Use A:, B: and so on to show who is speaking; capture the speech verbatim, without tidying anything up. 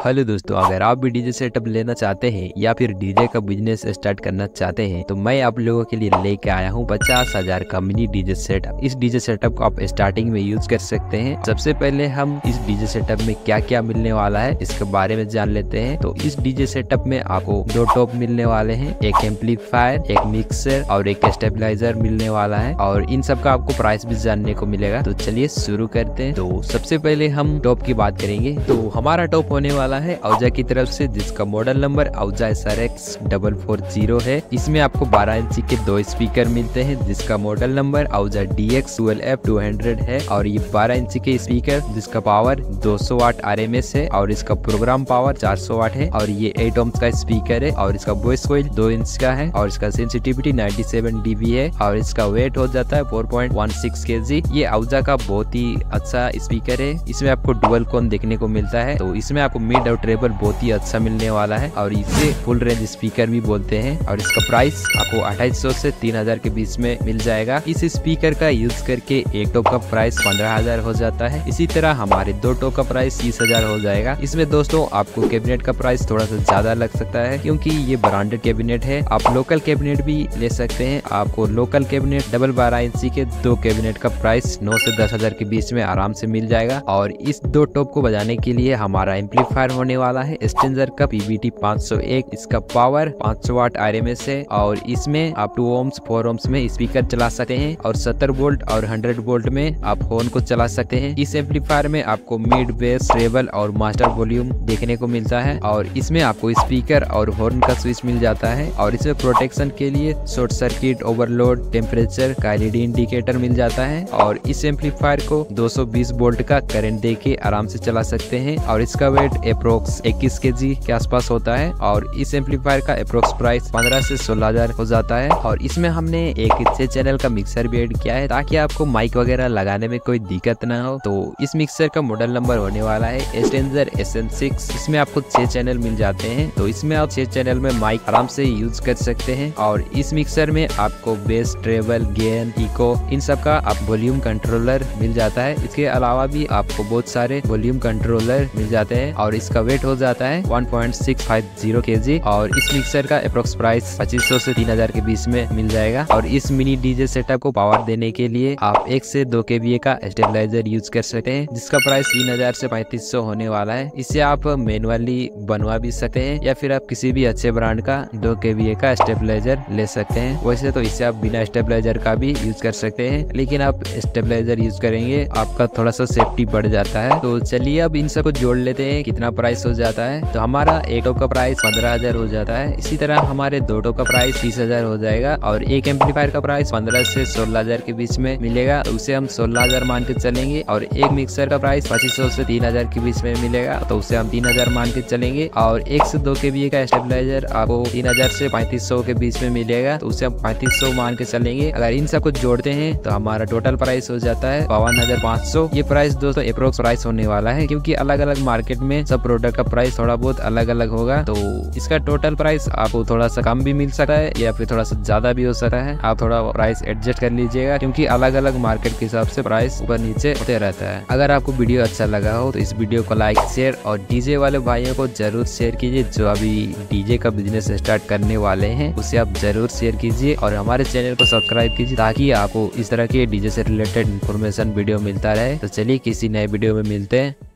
A: Hello दोस्तों, अगर आप भी डीजे सेटअप लेना चाहते हैं या फिर डीजे का बिजनेस स्टार्ट करना चाहते हैं तो मैं आप लोगों के लिए लेके आया हूँ पचास हजार का मिनी डीजे सेटअप। इस डीजे सेटअप को आप स्टार्टिंग में यूज कर सकते हैं। सबसे पहले हम इस डीजे सेटअप में क्या क्या मिलने वाला है इसके बारे में जान लेते हैं। तो इस डीजे सेटअप में आपको दो टॉप मिलने वाले हैं, एक एम्पलीफायर, एक मिक्सर और एक स्टेबलाइजर मिलने वाला है, और इन सब का आपको प्राइस भी जानने को मिलेगा। तो चलिए शुरू करते हैं। तो सबसे पहले हम टॉप की बात करेंगे। तो हमारा टॉप होने वाला है औजा की तरफ से, जिसका model number Ahuja S R X double four zero है। इसमें आपको बारह इंची के दो स्पीकर मिलते हैं, जिसका model number Ahuja D X twelve F two hundred है। और ये बारह इंची के स्पीकर जिसका पावर दो सौ वाट आर एम एस है और इसका प्रोग्राम पावर चार सौ वाट है। और ये एट ओम्स का स्पीकर है और इसका वॉइस कॉइल दो इंच का है और इसका sensitivity ninety seven D B है और इसका वेट हो जाता है फोर पॉइंट वन सिक्स के जी। ये औजा का बहुत ही अच्छा स्पीकर है। इसमें आपको डुअल कॉन देखने को मिलता है, तो इसमें आपको मिड और ट्रेबल बहुत ही अच्छा मिलने वाला है और इसे फुल रेंज स्पीकर भी बोलते हैं। और इसका प्राइस आपको अट्ठाईस सौ से तीन हजार के बीच में मिल जाएगा। इस स्पीकर का यूज करके एक टॉप का प्राइस पंद्रह हजार हो जाता है। इसी तरह हमारे दो टॉप का प्राइस तीस हजार हो जाएगा। इसमें दोस्तों आपको कैबिनेट का प्राइस थोड़ा सा ज्यादा लग सकता है, क्योंकि ये ब्रांडेड कैबिनेट है। आप लोकल कैबिनेट भी ले सकते हैं। आपको लोकल कैबिनेट डबल बारह इंची के दो कैबिनेट का प्राइस नौ से दस हजार के बीच में आराम से मिल जाएगा। और इस दो टॉप को बजाने के लिए हमारा एम्पलीफायर होने वाला है स्टेंजर का पी वी टी पाँच सौ एक। इसका पावर पाँच सौ वाट आर एम एस है और इसमें आप टू ओम्स फोर ओम्स में स्पीकर चला सकते हैं और सत्तर वोल्ट और हंड्रेड वोल्ट में आप हॉर्न को चला सकते हैं। इस एम्पलीफायर में आपको मिड, बेस, ट्रेबल और मास्टर वॉल्यूम देखने को मिलता है और इसमें आपको स्पीकर और हॉर्न का स्विच मिल जाता है। और इसमें प्रोटेक्शन के लिए शॉर्ट सर्किट, ओवरलोड, टेम्परेचर का एल ई डी इंडिकेटर मिल जाता है। और इस एम्पलीफायर को दो सौ बीस वोल्ट का करंट दे के आराम से चला सकते हैं और इसका वेट अप्रोक्स इक्कीस के जी के आसपास होता है। और इस एम्पलीफायर का अप्रोक्स प्राइस पंद्रह से सोलह हजार हो जाता है। और इसमें हमने एक छह चैनल का मिक्सर भी ऐड किया है ताकि आपको माइक वगैरह लगाने में कोई दिक्कत ना हो। तो इस मिक्सर का मॉडल नंबर होने वाला है स्टेंजर एस एम सिक्स। इसमें आपको छह चैनल मिल जाते हैं, तो इसमें आप छह चैनल में माइक आराम से यूज कर सकते हैं। और इस मिक्सर में आपको बेस, ट्रेबल, गेन, इको इन सब का आप वॉल्यूम कंट्रोलर मिल जाता है। इसके अलावा भी आपको बहुत सारे वॉल्यूम कंट्रोलर मिल जाते हैं और इसका वेट हो जाता है one point six five zero K G. और इस मिक्सर का अप्रोक्स प्राइस पच्चीस सौ से तीन हजार के बीच में मिल जाएगा। और इस मिनी डीजे सेटअप को पावर देने के लिए आप एक से दो के वी ए का स्टेबलाइजर यूज कर सकते हैं, जिसका प्राइस तीन हजार से पैंतीस सौ होने वाला है। इसे आप मैनुअली बनवा भी सकते हैं या फिर आप किसी भी अच्छे ब्रांड का दो के वी ए का स्टेबलाइजर ले सकते हैं। वैसे तो इसे आप बिना स्टेबलाइजर का भी यूज कर सकते हैं, लेकिन आप स्टेबलाइजर यूज करेंगे आपका थोड़ा सा सेफ्टी बढ़ जाता है। तो चलिए अब इन सबको जोड़ लेते हैं कितना प्राइस हो जाता है। तो हमारा एक टॉप का प्राइस पंद्रह हजार हो जाता है। इसी तरह हमारे दो टॉप का प्राइस तीस हजार हो जाएगा और एक एम्पलीफायर का प्राइस पंद्रह से सोलह हजार के बीच में मिलेगा, तो उसे हम सोलह हजार मान के चलेंगे। और एक मिक्सर का प्राइस पच्चीस सौ से तीन हजार के बीच में मिलेगा, तो उसे हम तीन हजार मान के चलेंगे। और एक से दो के वी ए का स्टेबलाइजर आपको तीन हजार से पैंतीस सौ के बीच में मिलेगा, तो उसे हम पैंतीस सौ मान के चलेंगे। अगर इन सबको जोड़ते हैं तो हमारा टोटल प्राइस हो जाता है बावन हजार पाँच सौ। ये प्राइस दोस्तों अप्रोक्स प्राइस होने वाला है, क्योंकि अलग अलग मार्केट में सब प्रोडक्ट का प्राइस थोड़ा बहुत अलग अलग होगा। तो इसका टोटल प्राइस आपको थोड़ा सा कम भी मिल सकता है या फिर थोड़ा सा ज्यादा भी हो सकता है। आप थोड़ा प्राइस एडजस्ट कर लीजिएगा, क्योंकि अलग अलग मार्केट के हिसाब से प्राइस ऊपर नीचे होते रहता है। अगर आपको वीडियो अच्छा लगा हो तो इस वीडियो को लाइक, शेयर और डीजे वाले भाइयों को जरूर शेयर कीजिए। जो अभी डीजे का बिजनेस स्टार्ट करने वाले हैं उसे आप जरूर शेयर कीजिए और हमारे चैनल को सब्सक्राइब कीजिए, ताकि आपको इस तरह के डीजे से रिलेटेड इन्फॉर्मेशन वीडियो मिलता रहे। तो चलिए किसी नए वीडियो में मिलते हैं।